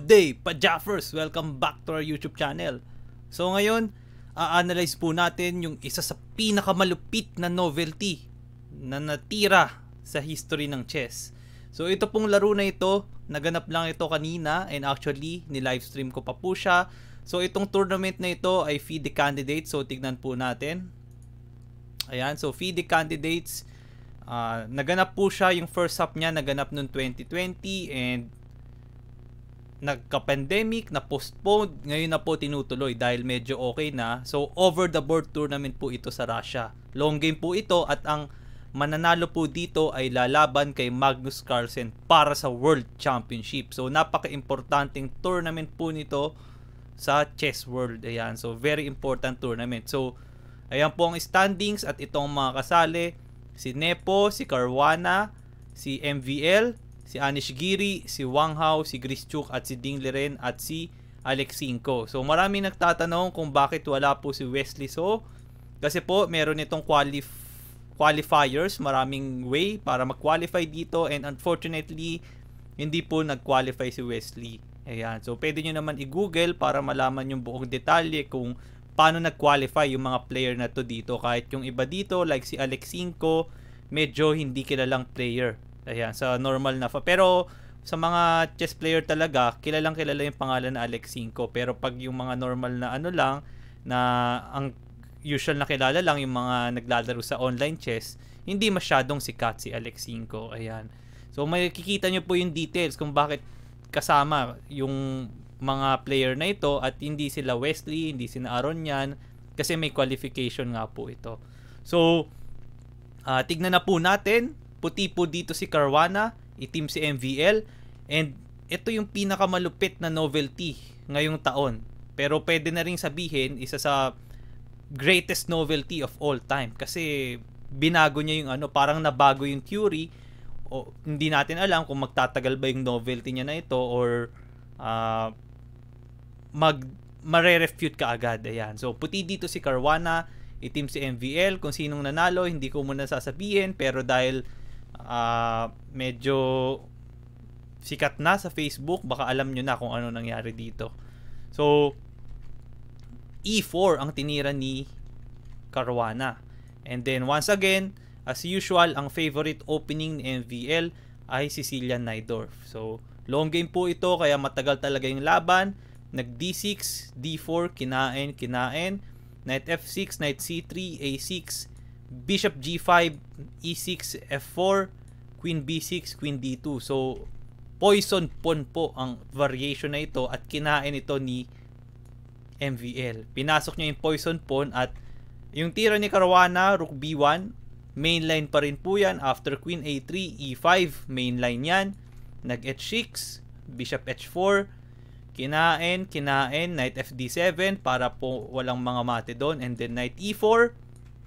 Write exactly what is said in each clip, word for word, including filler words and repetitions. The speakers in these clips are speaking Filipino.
Good day, Pajaffers! Welcome back to our YouTube channel. So ngayon, a-analyze po natin yung isa sa pinakamalupit na novelty na natira sa history ng chess. So ito pong laro na ito, naganap lang ito kanina and actually ni-livestream ko pa po siya. So itong tournament na ito ay F I D E Candidates. So tignan po natin. Ayan, so F I D E Candidates, uh, naganap po siya, yung first half niya naganap noong twenty twenty and nagka-pandemic, na-postpone, ngayon na po tinutuloy dahil medyo okay na. So, over-the-board tournament po ito sa Russia. Long game po ito at ang mananalo po dito ay lalaban kay Magnus Carlsen para sa World Championship. So, napaka-importanting tournament po nito sa chess world. Ayan. So, very important tournament. So, ayan po ang standings at itong mga kasali. Si Nepo, si Caruana, si M V L, si Anish Giri, si Wang Hao, si Grischuk at si Ding Liren at si Alexinko. So marami nagtatanong kung bakit wala po si Wesley So. Kasi po meron itong qualif qualifiers, maraming way para mag-qualify dito and unfortunately hindi po nag-qualify si Wesley. Ayan. So pwede nyo naman i-google para malaman yung buong detalye kung paano nag-qualify yung mga player na to dito. Kahit yung iba dito like si Alexinko, medyo hindi kilalang player. Ayan, sa normal na fa. Pero sa mga chess player talaga, kilalang kilala yung pangalan na Alexinko. Pero pag yung mga normal na ano lang, na ang usual na kilala lang yung mga naglalaro sa online chess, hindi masyadong sikat si Alexinko. Ayan. So makikita nyo po yung details kung bakit kasama yung mga player na ito at hindi sila Wesley, hindi sila Aronian, kasi may qualification nga po ito. So, uh, tignan na po natin. Puti po dito si Caruana, itim si M V L, and ito yung pinakamalupit na novelty ngayong taon. Pero pwede na rin sabihin, isa sa greatest novelty of all time. Kasi binago niya yung ano, parang nabago yung theory. O, hindi natin alam kung magtatagal ba yung novelty niya na ito or uh, mag mare-refute ka agad. Ayan. So puti dito si Caruana, itim si M V L. Kung sinong nanalo, hindi ko muna sasabihin. Pero dahil Uh, medyo sikat na sa Facebook, baka alam nyo na kung ano nangyari dito. So E four ang tinira ni Caruana, and then once again as usual ang favorite opening ni M V L ay si Cillian Naidorf. So long game po ito kaya matagal talaga yung laban. Nag D six, D four, kinain, kinain, Knight F six, Knight C three, A six, Bishop G five, E six, F four, Queen B six, Queen D two. So, poison pawn po ang variation na ito at kinain ito ni M V L. Pinasok niya yung poison pawn at yung tira ni Caruana, Rook B one, mainline pa rin po yan. After Queen A three, E five, mainline yan. Nag H six, Bishop H four, kinain, kinain, Knight F D seven para po walang mga mate doon, and then Knight E four.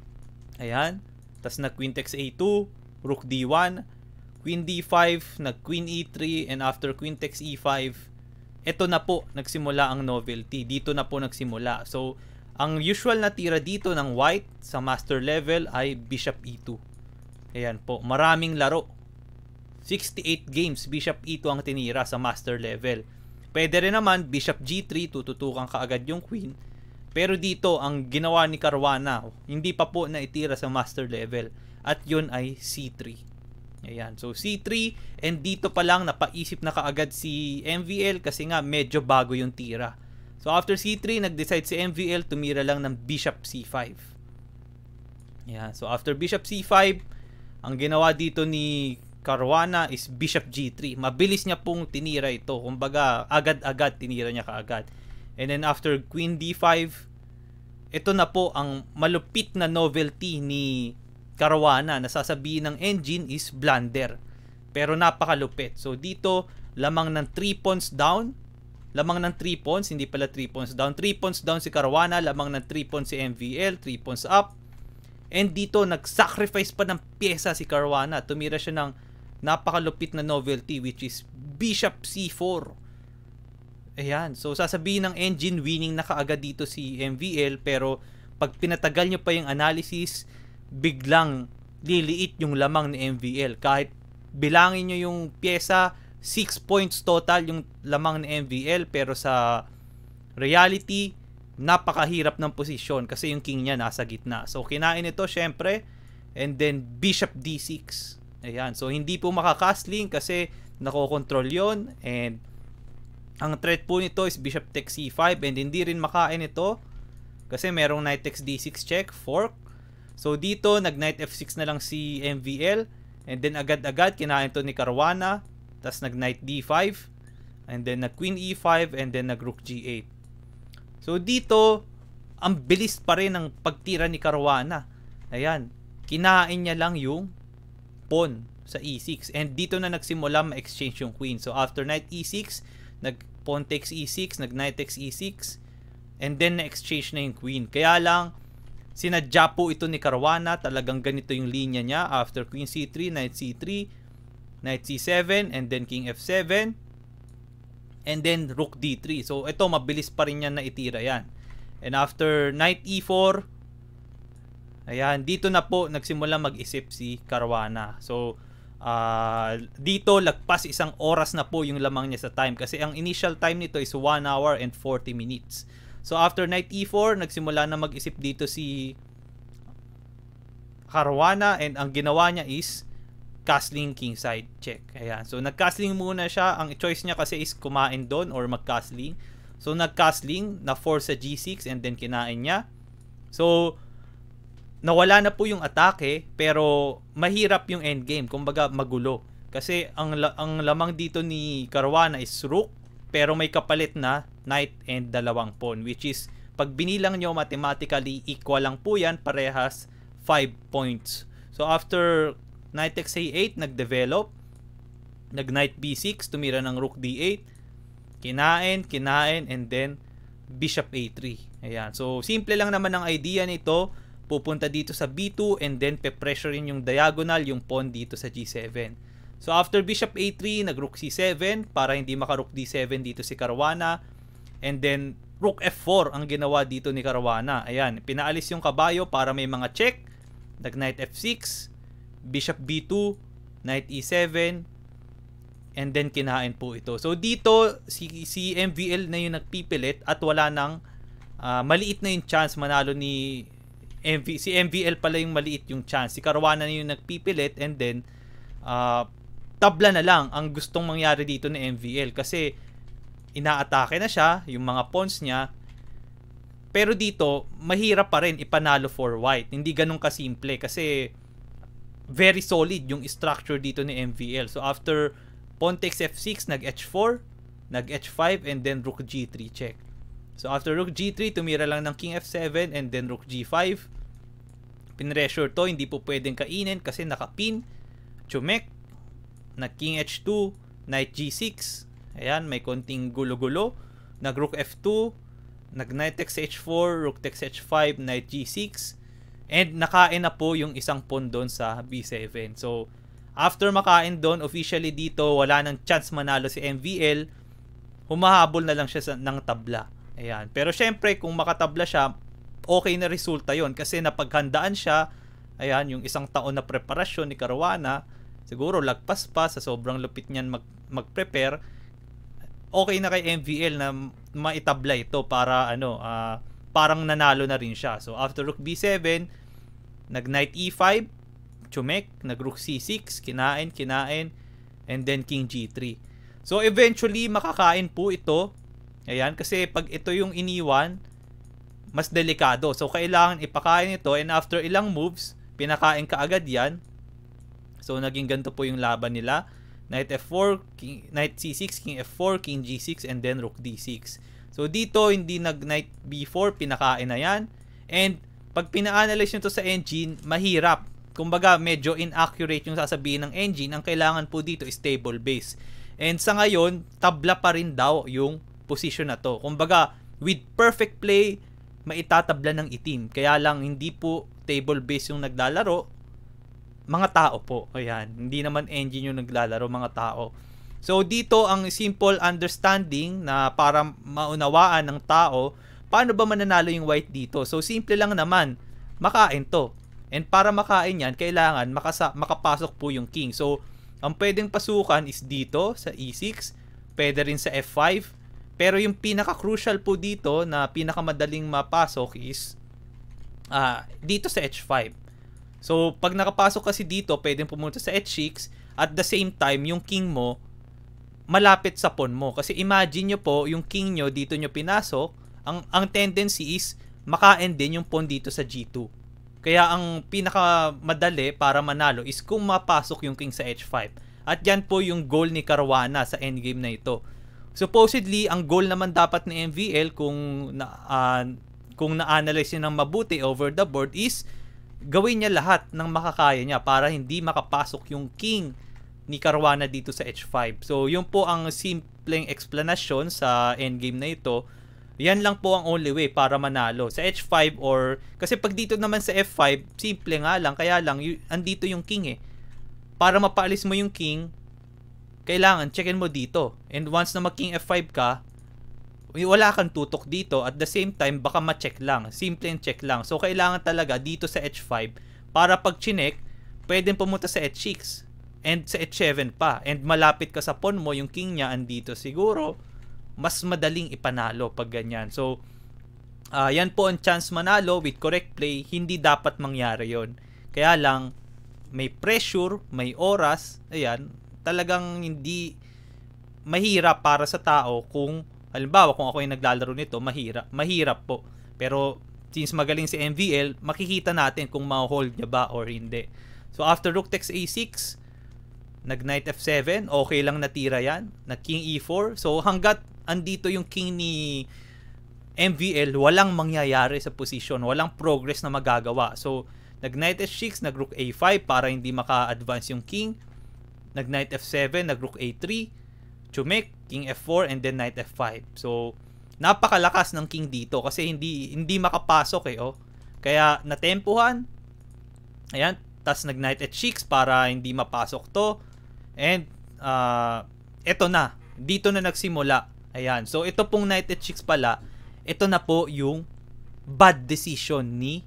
Ayan. Tapos nag Queen takes A two, Rook D one, Queen D five, nag Queen E three, and after Queen takes E five, ito na po nagsimula ang novelty. Dito na po nagsimula. So, ang usual na tira dito ng white sa master level ay Bishop E two. Ayan po. Maraming laro. sixty-eight games, Bishop E two ang tinira sa master level. Pwede rin naman Bishop G three, tututukan ka agad yung queen. Pero dito, ang ginawa ni Caruana, hindi pa po naitira sa master level. At yun ay C three. Ayan. So, C three. And dito pa lang, napaisip na kaagad si M V L kasi nga medyo bago yung tira. So, after C three, nag-decide si M V L, tumira lang ng Bishop C five. Ayan. So, after Bishop C five, ang ginawa dito ni Caruana is Bishop G three. Mabilis niya pong tinira ito. Kumbaga, agad-agad tinira niya kaagad. And then after Queen D five, ito na po ang malupit na novelty ni Caruana na sasabihin ng engine is blunder. Pero napakalupit. So dito, lamang ng three pawns down. Lamang ng three pawns, hindi pala three pawns down. three pawns down si Caruana, lamang ng three pawns si M V L, three pawns up. And dito, nag-sacrifice pa ng pyesa si Caruana. Tumira siya ng napakalupit na novelty which is Bishop C four. Ayan. So, sasabihin ng engine, winning na kaagad dito si M V L. Pero, pag pinatagal nyo pa yung analysis, biglang liliit yung lamang ni M V L. Kahit bilangin nyo yung pyesa, six points total yung lamang ni M V L, pero sa reality, napakahirap ng posisyon kasi yung king niya nasa gitna. So kinain ito syempre, and then bishop d six. Ayan, so hindi po makakastling kasi nakokontrol yon, and ang threat po nito is bishop takes c five, and hindi rin makain ito kasi merong knight takes d six check, fork. So dito nag knight f six na lang si M V L, and then agad-agad kinain to ni Caruana, tas nag knight d five, and then nag queen e five, and then nag rook g eight. So dito ang bilis pa rin ng pagtira ni Caruana. Ayan, kinain niya lang yung pawn sa e six, and dito na nagsimula ma-exchange yung queen. So after knight e six, nag pawn takes e six, nag knight takes e six, and then na-exchange na yung queen. Kaya lang sinadya po ito ni Caruana, talagang ganito yung linya niya. After queen c three, knight c three, knight c seven, and then king f seven, and then rook d three. So ito mabilis pa rin yan na itira yan. And after knight e four, ayan, dito na po nagsimula mag-isip si Caruana. So uh, dito lagpas isang oras na po yung lamang niya sa time, kasi ang initial time nito is one hour and forty minutes. So after knight e four, nagsimula na mag-isip dito si Caruana, and ang ginawa niya is castling kingside check. Ayan. So nag-castling muna siya. Ang choice niya kasi is kumain doon or mag-castling. So nag-castling, na-force sa g six, and then kinain niya. So nawala na po yung atake, pero mahirap yung endgame. Kumbaga magulo. Kasi ang, ang lamang dito ni Caruana is rook, pero may kapalit na knight and dalawang pawn, which is pag binilang nyo mathematically equal lang po yan, parehas five points. So after knight takes a eight, nag-develop, nag knight b six, tumira ng rook d eight, kinain, kinain, and then bishop a three. Ayan. So simple lang naman ang idea nito. Pupunta dito sa b two, and then pe-pressurein yung diagonal, yung pawn dito sa g seven. So after bishop a three, nag rook c seven para hindi maka rook d seven dito si Caruana, and then rook f four ang ginawa dito ni Caruana. Ayan, pinaalis yung kabayo para may mga check. Nag knight f six, bishop b two, knight e seven, and then kinain po ito. So dito si, si M V L na yung nagpipilit, at wala nang uh, maliit na yung chance manalo ni M V, si M V L pala yung maliit yung chance. Si Caruana na yung nagpipilit, and then uh, tabla na lang ang gustong mangyari dito ni M V L, kasi inaatake na siya yung mga pawns niya. Pero dito mahirap pa rin ipanalo for white. Hindi ganun kasimple, kasi very solid yung structure dito ni M V L. So after pawn takes f six, nag h four, nag h five, and then rook g three check. So after rook g three, tumira lang ng king f seven, and then rook g five. Pinressure to, hindi po pwedeng kainin kasi nakapin. Chumek, nag king h two, knight g six. Ayan, may konting gulo-gulo. Nag rook f two, nag knight takes h four, rook takes h five, knight g six. And nakain na po yung isang pawn doon sa b seven. So after makain doon, officially dito wala nang chance manalo si M V L. Humahabol na lang siya sa, ng tabla. Ayan. Pero syempre kung makatabla siya, okay na resulta yon, kasi napaghandaan siya. Ayan, yung isang taon na preparasyon ni Caruana, siguro lagpas pa sa sobrang lupit niyan mag, mag-prepare. Okay na kay M V L na maitabla ito para ano, uh, parang nanalo na rin siya. So after rook b seven, nag knight e five, chumek, nag rook c six, kinain, kinain, and then king g three. So eventually makakain po ito. Ayan, kasi pag ito yung iniwan, mas delikado. So kailangan ipakain ito, and after ilang moves, pinakain ka agad yan. So naging ganito po yung laban nila. Knight f four, king, knight c six, king f four, king g six, and then rook d six. So dito hindi nag knight b four, pinakain na yan. And pag pina-analyze nyo to sa engine, mahirap. Kumbaga medyo inaccurate yung sasabihin ng engine. Ang kailangan po dito is stable base. And sa ngayon, tabla pa rin daw yung position na to. Kumbaga, with perfect play, maitatabla ng itim. Kaya lang, hindi po table base yung naglalaro. Mga tao po. Ayan. Hindi naman engine yung naglalaro, mga tao. So, dito ang simple understanding na para maunawaan ng tao, paano ba mananalo yung white dito? So, simple lang naman. Makain to. And para makain yan, kailangan makasa makapasok po yung king. So, Ang pwedeng pasukan is dito sa e six, pwede rin sa f five, pero yung pinaka-crucial po dito na pinakamadaling mapasok is uh, dito sa h five. So, pag nakapasok kasi dito, pwedeng pumunta sa h six, at the same time, yung king mo, malapit sa pawn mo. Kasi imagine nyo po, yung king nyo, dito nyo pinasok, ang, ang tendency is, maka-end din yung pawn dito sa g two. Kaya ang pinakamadali para manalo is kung mapasok yung king sa h five. At yan po yung goal ni Caruana sa endgame na ito. Supposedly, ang goal naman dapat ni M V L kung na, uh, kung na-analyze niya ng mabuti over the board is gawin niya lahat ng makakaya niya para hindi makapasok yung king ni Caruana dito sa h five. So, yun po ang simpleng explanation sa endgame na ito. Yan lang po ang only way para manalo. Sa h five or... Kasi pag dito naman sa f five, simple nga lang. Kaya lang, y- andito yung king eh. Para mapaalis mo yung king, kailangan checkin mo dito. And once na mag-king f five ka, wala kang tutok dito. At the same time, baka ma-check lang. Simple and check lang. So, kailangan talaga dito sa h five, para pag chinek, pwedeng pumunta sa h six. And sa h seven pa. And malapit ka sa pawn mo, yung king niya andito siguro, mas madaling ipanalo pag ganyan. So, uh, yan po ang chance manalo with correct play. Hindi dapat mangyari yon. Kaya lang, may pressure, may oras, ayan, talagang hindi mahirap para sa tao kung, halimbawa, kung ako yung naglalaro nito, mahirap, mahirap po. Pero, since magaling si M V L, makikita natin kung ma-hold niya ba or hindi. So, after rook takes a six, nag-knight f seven, okay lang natira yan. Nag-king e four. So, hanggat andito yung king ni M V L, walang mangyayari sa position, walang progress na magagawa. So, nag-knight h six, nag-rook a five para hindi maka-advance yung king. Nag-knight f seven, nag-rook a three, chumek, king f four, and then knight f five. So, napakalakas ng king dito kasi hindi hindi makapasok eh, oh. Kaya natempuhan. Ayan, tas nag-knight h six para hindi mapasok to. And uh, eto na, dito na nagsimula. Ayan. So, ito pong knight h six pala, ito na po yung bad decision ni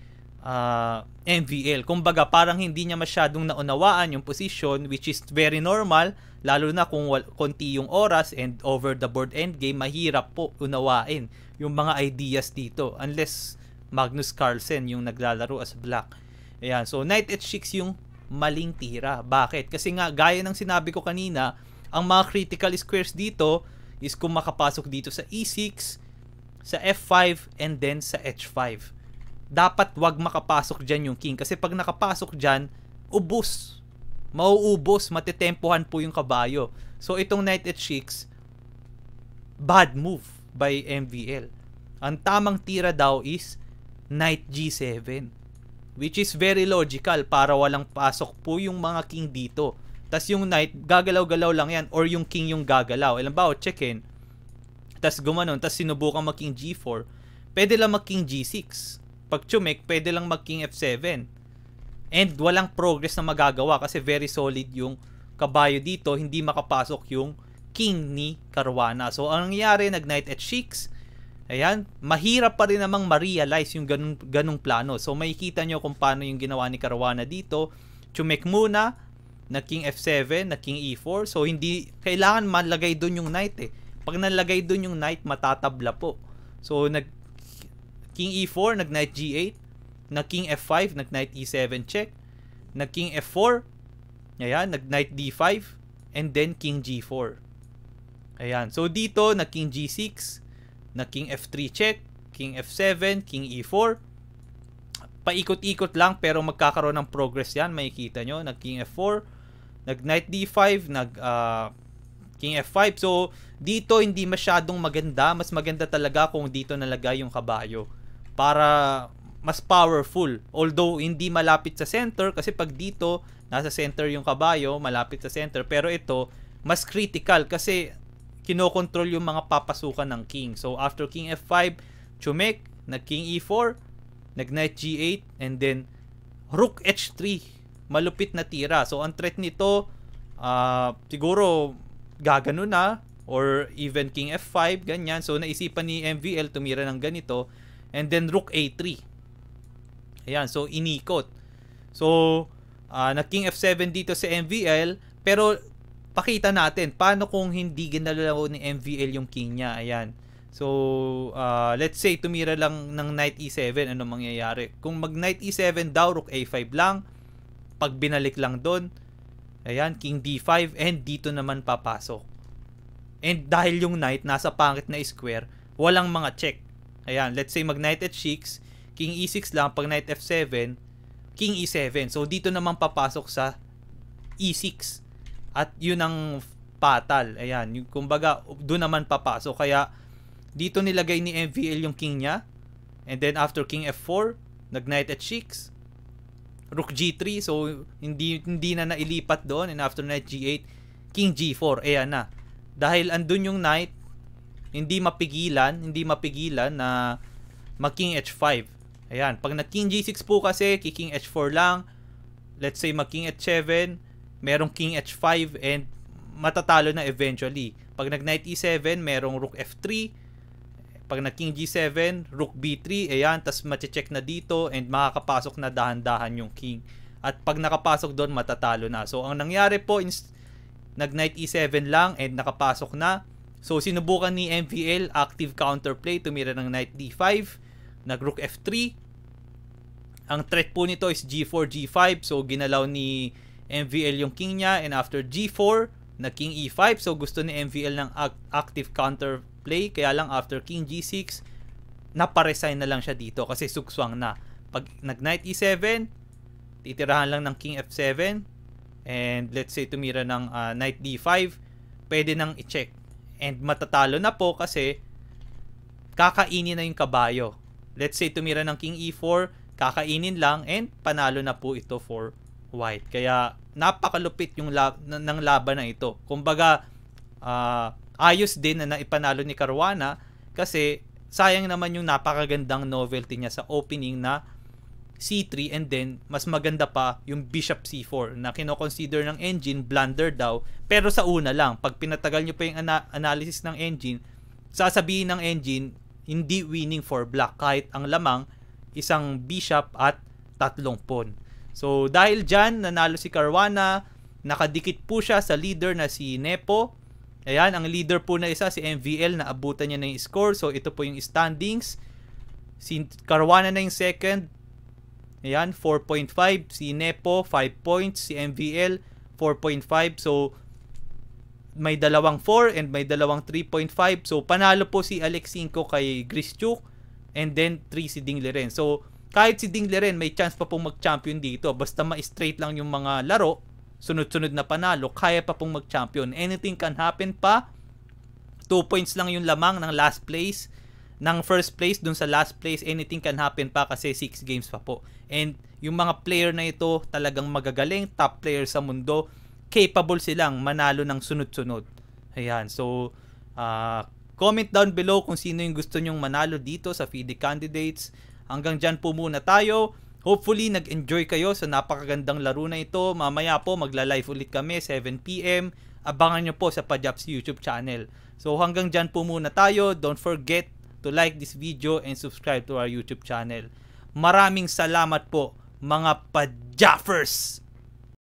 uh, M V L. Kumbaga, parang hindi niya masyadong naunawaan yung position, which is very normal, lalo na kung konti yung oras and over the board endgame, mahirap po unawain yung mga ideas dito. Unless Magnus Carlsen yung naglalaro as black. Ayan. So, knight h six yung maling tira. Bakit? Kasi nga, gaya ng sinabi ko kanina, ang mga critical squares dito is kung makapasok dito sa e six, sa f five, and then sa h five. Dapat wag makapasok dyan yung king. Kasi pag nakapasok dyan, ubos. Mauubos, matetempohan po yung kabayo. So, itong knight h six, bad move by M V L. Ang tamang tira daw is knight g seven. Which is very logical para walang pasok po yung mga king dito. Tas yung knight, gagalaw-galaw lang yan. Or yung king yung gagalaw. Alam ba, check-in. Tas gumanon, tas sinubukan mag-king g four. Pwede lang mag-king g six. Pag chumek, pwede lang mag-king f seven. And walang progress na magagawa kasi very solid yung kabayo dito. Hindi makapasok yung king ni Caruana. So, ang nangyari, nag-knight h six. Ayan, mahirap pa rin namang ma-realize yung ganung, ganung plano. So, makikita nyo kung paano yung ginawa ni Caruana dito. Chumek muna, na king f seven, na king e four. So, hindi, kailangan malagay dun yung knight eh. Pag nalagay dun yung knight, matatabla po. So, nag king e four, nag knight g eight, nag king f five, nag knight e seven check, nag king f four, ayan, nag knight d five, and then king g four. Ayan, so dito, nag king g six, nag king f three check, king f seven, king e four. Paikot-ikot lang pero magkakaroon ng progress yan, makikita nyo, nag king f four, nag knight d five, nag uh, king f five. So, dito hindi masyadong maganda. Mas maganda talaga kung dito nalagay yung kabayo. Para mas powerful. Although, hindi malapit sa center. Kasi pag dito, nasa center yung kabayo, malapit sa center. Pero ito, mas critical. Kasi, kinokontrol yung mga papasukan ng king. So, after king f five, chumek, nag king e four, nag knight g eight, and then, rook h three. Malupit na tira. So, ang threat nito, uh, siguro, gagano na or even king f five, ganyan. So, naisipan ni M V L tumira ng ganito and then rook a three. Ayan, so inikot. So, uh, na king f seven dito sa M V L Pero pakita natin paano kung hindi ginalaw ni M V L yung king niya. Ayan. So, uh, let's say tumira lang ng knight e seven, ano mangyayari? Kung mag knight e seven daw, rook a five lang, pag binalik lang doon, ayan, king d five, and dito naman papasok. And dahil yung knight nasa pangit na square, walang mga check. Ayan, let's say mag knight h six, king e six lang, pag knight f seven, king e seven. So, dito naman papasok sa e six. At yun ang fatal. Ayan, yung, kumbaga, doon naman papasok. Kaya, dito nilagay ni M V L yung king niya. And then after king f four, nag knight h six, rook g three, so hindi hindi na nailipat doon. And after knight g eight, king g four. Ayan na. Dahil andun yung knight, hindi mapigilan, hindi mapigilan na mag king h five. Ayan, pag nag king g six po kasi, king h four lang. Let's say mag king h seven, merong king h five, and matatalo na eventually. Pag nag knight e seven, merong rook f three. Pag nag king g seven, rook b three, ayan, tas mache-check na dito and makakapasok na dahan-dahan yung king. At pag nakapasok doon, matatalo na. So, ang nangyari po, nag knight e seven lang and nakapasok na. So, sinubukan ni M V L, active counterplay, tumira ng knight d five, nag rook f three. Ang threat po nito is g four, g five. So, ginalaw ni M V L yung king niya, and after g four, nag king e five. So, gusto ni M V L ng active counterplay. Play, kaya lang after king g six, naparesign na lang siya dito kasi sukswang na. Pag nag knight e seven, titirahan lang ng king f seven, and let's say tumira ng uh, knight d five, pwede nang i-check. And matatalo na po kasi kakainin na yung kabayo. Let's say tumira ng king e four, kakainin lang, and panalo na po ito for white. Kaya napakalupit yung lab ng laban na ito. Kumbaga, ah uh, ayos din na naipanalo ni Caruana kasi sayang naman yung napakagandang novelty niya sa opening na c three, and then mas maganda pa yung bishop c four na kino-consider ng engine blunder daw, pero sa una lang. Pag pinatagal nyo pa yung ana- analysis ng engine, sasabihin ng engine hindi winning for black kahit ang lamang isang bishop at tatlong pawn. So dahil dyan nanalo si Caruana, nakadikit po siya sa leader na si Nepo. Ayan, ang leader po na isa, si M V L, na abutan niya na yung score. So, ito po yung standings. Si Caruana na yung second. Ayan, four point five. Si Nepo, five points. Si M V L, four point five. So, may dalawang four and may dalawang three point five. So, panalo po si Alex Cinco kay Grischuk. And then, three si Ding Liren. So, kahit si Ding Liren, may chance pa pong mag-champion dito. Basta ma-straight lang yung mga laro, sunod-sunod na panalo, kaya pa pong mag-champion. Anything can happen pa. Two points lang yung lamang ng last place. Ng first place dun sa last place, anything can happen pa kasi six games pa po. And yung mga player na ito talagang magagaling, top player sa mundo, capable silang manalo ng sunod-sunod. Ayan, so uh, comment down below kung sino yung gusto nyong manalo dito sa F I D E candidates. Hanggang dyan po muna tayo. Hopefully, nag-enjoy kayo sa napakagandang laro na ito. Mamaya po, magla-live ulit kami, seven p m Abangan nyo po sa Pajabs YouTube channel. So, hanggang dyan po muna tayo. Don't forget to like this video and subscribe to our YouTube channel. Maraming salamat po, mga Pajafers!